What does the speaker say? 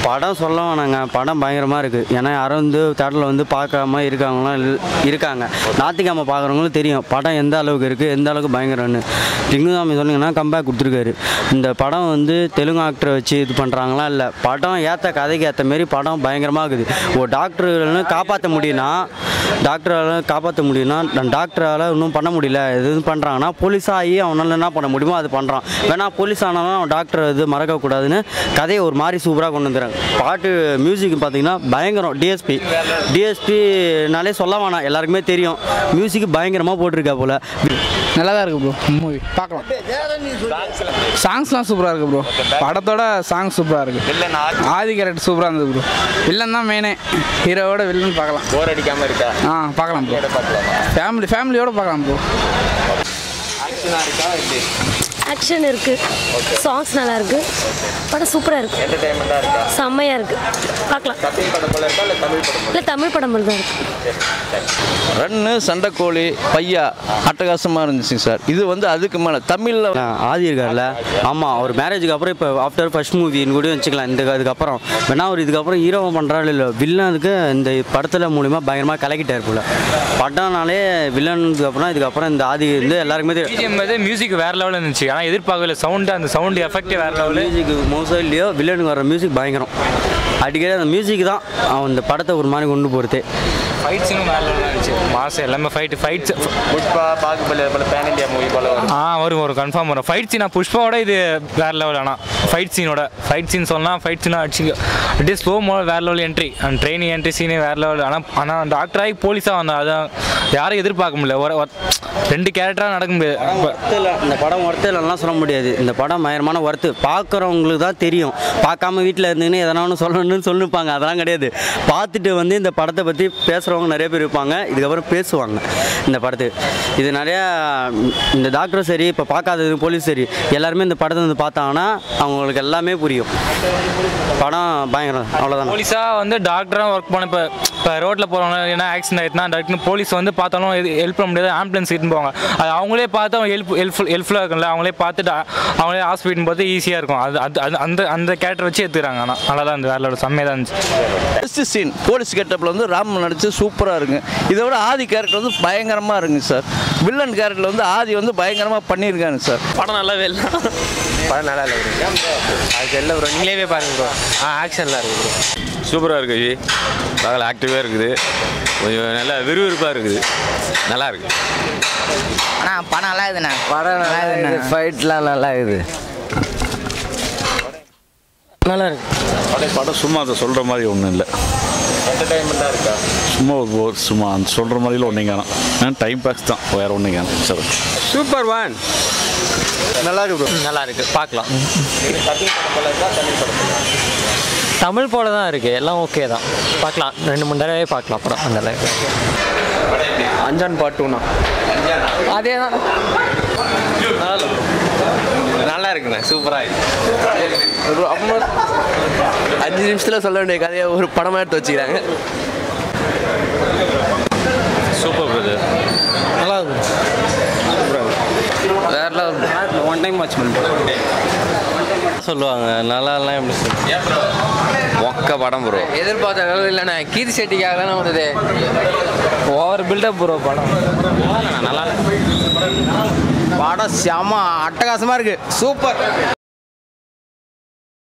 படம் சொல்ல வேணாங்க, படம் பயங்கரமாக இருக்குது. ஏன்னா யாரும் வந்து தேட்டரில் வந்து பார்க்காம இருக்காங்களாம் இருக்காங்க. ஞாயிற்றுக்கிழமை பார்க்குறவங்களும் தெரியும் படம் எந்த அளவுக்கு இருக்குது, எந்த அளவுக்கு பயங்கரம்னு. லிங்குசாமி சொன்னீங்கன்னா கம்பேக் கொடுத்துருக்காரு. இந்த படம் வந்து தெலுங்கு ஆக்டரை வச்சு இது பண்ணுறாங்களா இல்லை, படம் ஏற்ற கதைக்கு ஏற்ற மாரி படம் பயங்கரமாக இருக்குது. ஒரு டாக்டர்னு காப்பாற்ற முடியும்னா டாக்டரால் இன்னும் பண்ண முடியல, எது பண்ணுறாங்கன்னா போலீஸாக ஆகி அவனால் என்ன பண்ண முடியுமோ அது பண்ணுறான். வேணா போலீஸ் ஆனாலும் அவன் டாக்டர் இது மறக்கக்கூடாதுன்னு கதையை ஒரு மாதிரி சூப்பராக கொண்டு வந்துடுறாங்க. பாட்டு மியூசிக் பார்த்தீங்கன்னா பயங்கரம். டிஎஸ்பினாலே சொல்ல வேணாம், எல்லாருக்குமே தெரியும். மியூசிக் பயங்கரமாக போட்டிருக்கா போல். நல்லா தான் இருக்குது ப்ரோ மூவி, பார்க்கலாம். சாங்ஸ்லாம் சூப்பராக இருக்குது ப்ரோ, படத்தோட சாங் சூப்பராக இருக்குது. ஆதி கேரக்டர் சூப்பராக இருந்தது ப்ரோ. வில்லன் தான் மெயினே, ஹீரோவோட வில்லன் பார்க்கலாம். போர் அடிக்காமல் இருக்கா? பார்க்கலாம் ப்ரோ. ஃபேமிலியோட பார்க்கலாம் ப்ரோ. ஆக்ஷனாக இருக்கா? எப்படி ஆக்ஷன் இருக்குது, சாங்ஸ் நல்லா இருக்குது, படம் சூப்பராக இருக்குது, என்டர்டைன்மெண்ட்டாக இருக்கா? செம்மையாக இருக்குது, பார்க்கலாம். தமிழ் படம் போல இருக்கா இல்லை தமிழ் படம்? இல்லை தமிழ் படம் போல தான் இருக்குது. ரன்னு சண்டைக்கோழி பையா அட்டகாசமாக இருந்துச்சு சார். இது வந்து அதுக்கு மேலே தமிழில் ஆதி இருக்கார்ல, ஆமாம், அவர் மேரேஜுக்கு அப்புறம் இப்போ ஆஃப்டர் ஃபர்ஸ்ட் மூவின்னு கூட வச்சுக்கலாம். அதுக்கப்புறம் வேணா அவர் இதுக்கப்புறம் ஹீரோவை பண்ணுறாரு இல்லை வில்லனுக்கு இந்த படத்தில் மூலிமா பயங்கரமாக கலக்கிட்டார் போல். படம்னாலே வில்லனுக்கு அப்புறம் இதுக்கப்புறம் இந்த ஆதி வந்து எல்லாருக்குமே தெரியும். மியூசிக் வேறு லெவலில் இருந்துச்சு, ஆனால் எதிர்பார்க்கல சவுண்டு, அந்த சவுண்டு எஃபெக்டே வேறு லெவலில். மியூசிக் மோஸ்ட்லி இல்லையோ வில்லனுக்கு வர மியூசிக் பயங்கரம். அடிக்கடி அந்த மியூசிக் தான் அவன் இந்த படத்தை ஒரு மாதிரி கொண்டு போகிறது. ஃபைட்ஸும் வேறு லெவலில் இருந்துச்சு, மாதம் எல்லாமே ஃபைட்ஸ் புஷ்பா பாகுபலி போல பேன் இண்டியா மூவி போல வரும் கன்ஃபார்ம் வரும். ஃபைட் சீனா புஷ்பாவோட இது வேறு லெவல். ஆனால் ஃபைட் சீன் சொல்லலாம். ஃபைட் சீனாக அப்படியே ஸ்லோ மோட வேறு லெவல் என்ட்ரி, அந்த ட்ரெயினிங் என்ட்ரி சீனே வேறு லெவல். ஆனால் டாக்டராகி போலீஸாக வந்தான், அதான் யாரும் எதிர்பார்க்க முடியல. ரெண்டு கேரக்டராக நடக்க முடியாது. இந்த படம் ஒர்த்து இல்லைன்னா சொல்ல முடியாது. இந்த படம் பயங்கரமான ஒர்த்து. பார்க்குறவங்களுக்கு தான் தெரியும். பார்க்காம வீட்டில் இருந்துன்னு எதனா ஒன்று சொல்லணும்னு சொல்லிப்பாங்க, அதெல்லாம் கிடையாது. பார்த்துட்டு வந்து இந்த படத்தை பற்றி பேசுகிறவங்க நிறைய பேர் இருப்பாங்க, இதுக்கப்புறம் பேசுவாங்க இந்த படத்துக்கு. இது நிறையா இந்த டாக்டரும் சரி, இப்போ பார்க்காதது போலீஸ் சரி, எல்லாருமே இந்த படத்தை வந்து பார்த்தாங்கன்னா அவங்களுக்கு எல்லாமே புரியும். படம் பயங்கரம், அவ்வளோதான். போலீஸாக வந்து டாக்டராக ஒர்க் பண்ண இப்போ ரோட்டில் போகிறவங்க என்ன ஆக்சிடென்ட் ஆகிட்டுனா டாக்டர் போலீஸ் வந்து பார்த்தாலும் ஹெல்ப் பண்ண முடியாது, ஆம்புலன்ஸ் கிட்ட போவாங்க. அது அவங்களே பார்த்து அவங்க ஹெல்ப்ஃபுல்லாக இருக்கும்ல, அவங்களே பார்த்துட்டு அவங்களே ஹாஸ்பிட்டல் பார்த்து ஈஸியாக இருக்கும். அந்த கேரக்டர் வச்சு எடுத்துக்கிறாங்க. ஆனால் நல்லா தான் இருந்துச்சு, வேற செம்மையாக தான் இருந்துச்சு. ஃபஸ்ட்டு சீன் போலீஸ் கெட்டப்பில் வந்து ராம் நடிச்சு சூப்பராக இருக்குங்க. இதை விட ஆதி கேரக்டர் வந்து பயங்கரமாக இருக்குங்க சார். வில்லன் கேரக்டரில் வந்து ஆதி வந்து பயங்கரமாக பண்ணியிருக்காங்க சார். படம் நல்லாவே இல்லை, படம் நல்லா இல்லை ப்ரோ. அதுக்கு இல்லை ப்ரோ, நீங்களே பாருங்க ப்ரோ. ஆக்ஷன்லாம் இருக்குது ப்ரோ, சூப்பராக இருக்குது ஜி. பகல் ஆக்டிவாக இருக்குது, கொஞ்சம் நல்லா விறுவிறுப்பாக இருக்குது, நல்லா இருக்குது. ஆனால் படம் நல்லா இருக்குதுண்ணா, படம் நல்லா இருக்குதுண்ணா, ஃபைட்லாம் நல்லா இருக்குது, நல்லா இருக்குது. படம் சும்மா அதை சொல்கிற மாதிரி ஒன்றும் இல்லை. என்டர்டைன்மெண்ட்டாக இருக்கா? சும்மா அந்த சொல்கிற மாதிரிலாம் ஒன்றும் காணும், டைம் பாஸ் தான், வேறு ஒன்றும் காணும் சார். சூப்பர் ஒன், நல்லா இருக்கு ப்ரோ, நல்லா இருக்குது, பார்க்கலாம். தமிழ் படம் போல இருக்கா தமிழ் படம்? தமிழ் போல தான் இருக்குது, எல்லாம் ஓகே தான், பார்க்கலாம். 2-3 தடவை பார்க்கலாம் படம். அந்த அளவுக்கு அஞ்சான் பார்ட் 2னா அதே தான், நல்லா இருக்குண்ணே, சூப்பராக. அப்புறம் 5 நிமிஷத்தில் சொல்ல வேண்டிய கதையை ஒரு படமாக எடுத்து வச்சுக்கிறாங்க. சூப்பர் பிரதர், நல்லா இருக்கும், வேற லெவல். ஒன் டைம் வாட்ச் பண்ணுறேன் சொல்லுவாங்க, நல்லாலாம் எப்படி சொல்லுவாங்க. மொக்க படம் ப்ரோ, எதிர்பார்த்த அளவு இல்லைண்ணா. கீர்த்தி ஷெட்டிக்காக தானே வந்தது, ஓவர் பில்டப் ப்ரோ படம். நல்லா படம் செம்ம அட்டகாசமாக இருக்குது, சூப்பர்.